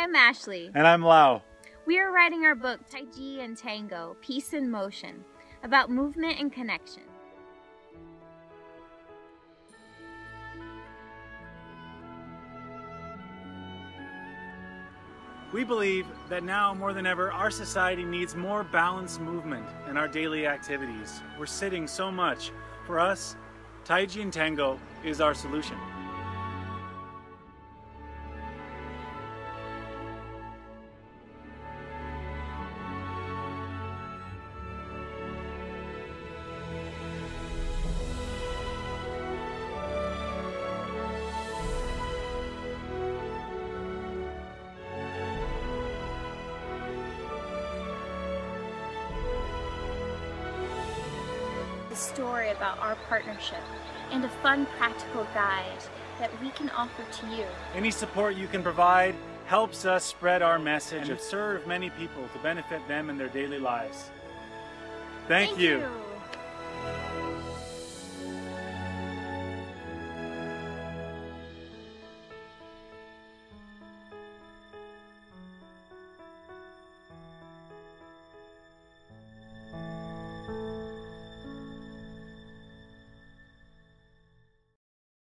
am Ashley. And I'm Lau. We are writing our book, Taiji and Tango, Peace in Motion, about movement and connection. We believe that now more than ever, our society needs more balanced movement in our daily activities. We're sitting so much. For us, Taiji and Tango is our solution. A story about our partnership and a fun practical guide that we can offer to you. Any support you can provide helps us spread our message and serve many people to benefit them in their daily lives. Thank you.